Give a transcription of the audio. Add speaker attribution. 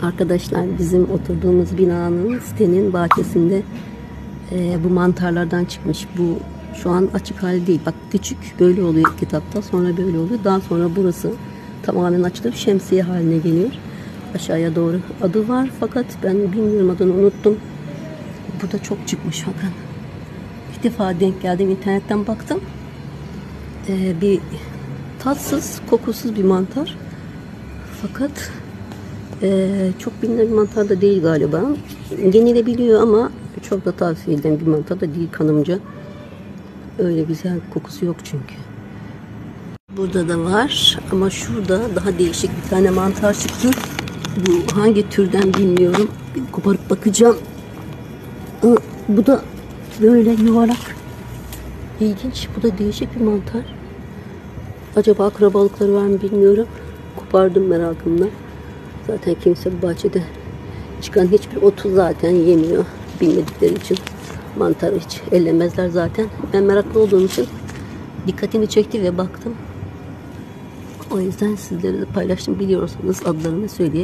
Speaker 1: Arkadaşlar bizim oturduğumuz binanın sitenin bahçesinde bu mantarlardan çıkmış. Bu şu an açık hali değil. Bak küçük böyle oluyor kitapta, sonra böyle oluyor. Daha sonra burası tamamen açılıp şemsiye haline geliyor. Aşağıya doğru adı var fakat ben bilmiyorum, adını unuttum. Bu da çok çıkmış bakın. İlk defa denk geldim, internetten baktım. Bir tatsız, kokusuz bir mantar. Fakat çok bilinen bir mantar da değil galiba. Yenilebiliyor ama çok da tavsiye edilen bir mantar da değil kanımca. Öyle güzel kokusu yok çünkü. Burada da var ama şurada daha değişik bir tane mantar çıktı. Bu hangi türden bilmiyorum. Bir koparıp bakacağım. Bu da böyle yuvarlak. İlginç. Bu da değişik bir mantar. Acaba akrabalıkları var mı bilmiyorum. Kopardım merakımdan. Zaten kimse bu bahçede çıkan hiçbir otu zaten yemiyor. Bilmedikleri için mantarı hiç ellemezler zaten. Ben meraklı olduğum için dikkatimi çekti ve baktım. O yüzden sizlere de paylaştım. Biliyorsanız adlarını söyleyebilirim.